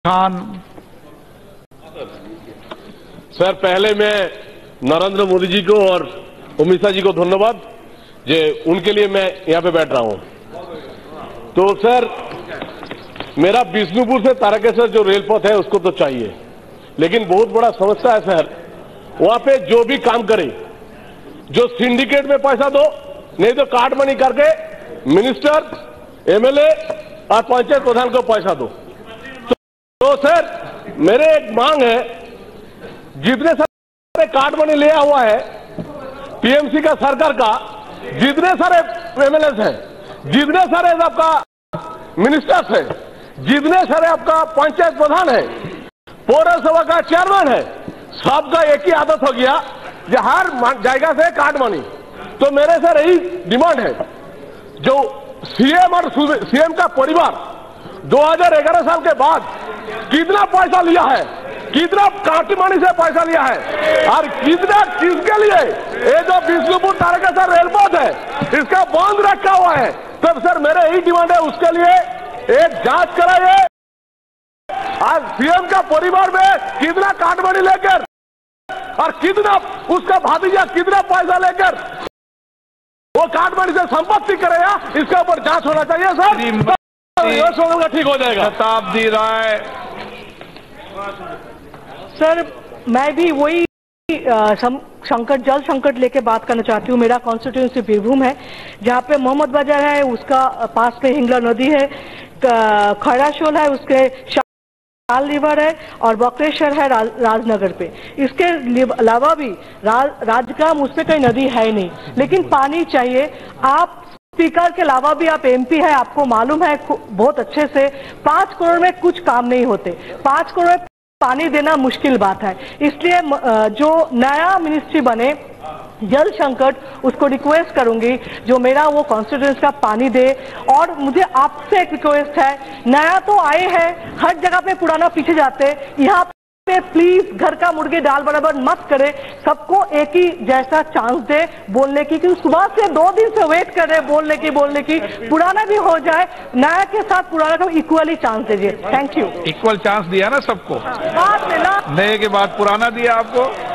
Khan. Sir, पहले मैं नरेंद्र मोदी जी को और अमित शाह जी को धन्यवाद, जे उनके लिए मैं यहाँ पे बैठ रहा हूँ। तो सर, मेरा बिष्णुपुर से तारकेश्वर जो रेलपथ है उसको तो चाहिए, लेकिन बहुत बड़ा समस्या है सर, वहां पे जो भी काम करे, जो सिंडिकेट में पैसा दो, नहीं तो कार्ड मनी करके मिनिस्टर, एमएलए और पंचायत प्रधान को पैसा दो। तो सर, मेरे एक मांग है, जितने सारे कार्ड मनी लिया हुआ है पीएमसी का सरकार का, जितने सारे एमएलए हैं, जितने सारे आपका मिनिस्टर्स हैं, जितने सारे आपका पंचायत प्रधान है, पौरसभा का चेयरमैन है, सबका एक ही आदत हो गया कि हर जगह से कार्ड मनी। तो मेरे सर यही डिमांड है, जो सीएम और सीएम का परिवार 2011 साल के बाद कितना पैसा लिया है, कितना कार्ड मनी से पैसा लिया है और कितना किसके लिए, ये जो बिष्णुपुर तारकेश्वर रेलपथ है इसका बंद रखा हुआ है। तब सर मेरे यही डिमांड है, उसके लिए एक जांच कराइए। आज सीएम का परिवार में कितना कार्ड मनी लेकर और कितना उसका भातीजा कितना पैसा लेकर वो कार्ड मनी से संपत्ति करेगा, इसके ऊपर जांच होना चाहिए सर। ठीक हो जाएगा। शताब्दी राय। सर, मैं भी वही संकट, जल संकट लेके बात करना चाहती हूँ। मेरा कॉन्स्टिट्यूंसी बीरभूम है, जहाँ पे मोहम्मद बाजार है, उसका पास में हिंगला नदी है, खैराशोल है, उसके शाल रिवर है और बकरेश्वर है राजनगर पे। इसके अलावा भी राजग्राम, उसमें कोई नदी है नहीं, लेकिन पानी चाहिए। आप स्पीकर के अलावा भी आप एमपी है, आपको मालूम है बहुत अच्छे से 5 करोड़ में कुछ काम नहीं होते। 5 करोड़ में पानी देना मुश्किल बात है। इसलिए जो नया मिनिस्ट्री बने जल संकट, उसको रिक्वेस्ट करूंगी जो मेरा वो कॉन्स्टिट्यूंसी का पानी दे। और मुझे आपसे एक रिक्वेस्ट है, नया तो आए हैं, हर जगह पे पुराना पीछे जाते, यहाँ पे प्लीज घर का मुर्गे दाल बराबर मत करे। सबको एक ही जैसा चांस दे बोलने की, क्योंकि सुबह से 2 दिन से वेट कर रहे हैं बोलने की। पुराना भी हो जाए, नया के साथ पुराना को इक्वली चांस दीजिए। Thank you. इक्वल चांस दिया ना सबको, बात में ना नए के बाद पुराना दिया आपको।